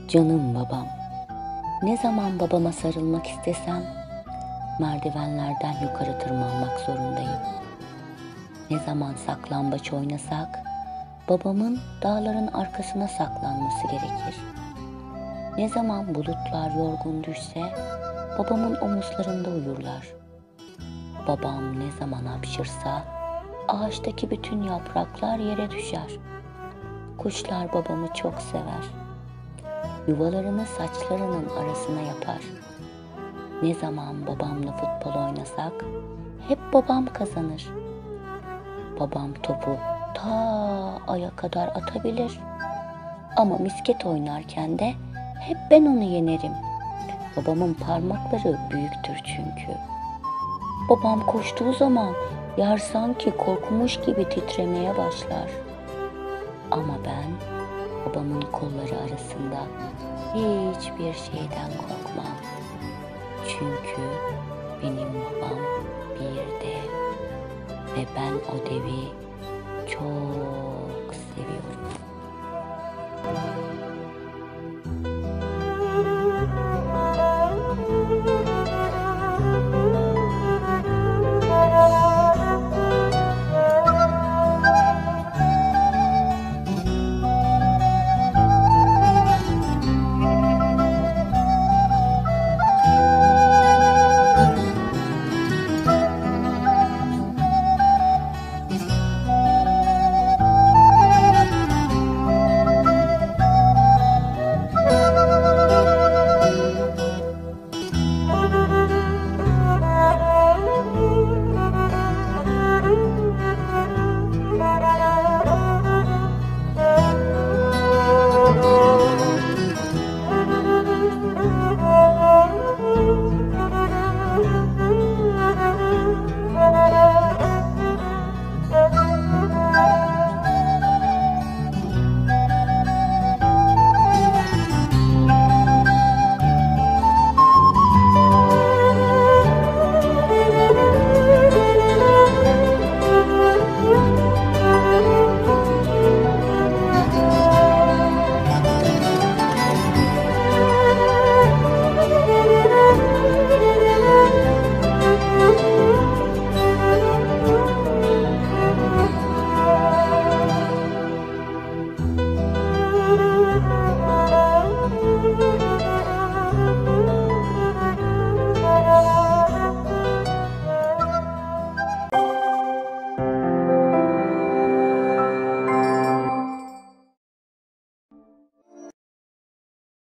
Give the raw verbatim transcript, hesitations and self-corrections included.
Canım babam. Ne zaman babama sarılmak istesem merdivenlerden yukarı tırmanmak zorundayım. Ne zaman saklambaç oynasak babamın dağların arkasına saklanması gerekir. Ne zaman bulutlar yorgun düşse babamın omuzlarında uyurlar. Babam ne zaman hapşırsa ağaçtaki bütün yapraklar yere düşer. Kuşlar babamı çok sever. Yuvalarını saçlarının arasına yapar. Ne zaman babamla futbol oynasak hep babam kazanır. Babam topu ta aya kadar atabilir. Ama misket oynarken de hep ben onu yenerim. Babamın parmakları büyüktür çünkü. Babam koştuğu zaman yer sanki korkmuş gibi titremeye başlar. Ama ben babamın kolları arasında hiçbir şeyden korkmam. Çünkü benim babam bir dev ve ben o devi çok seviyorum.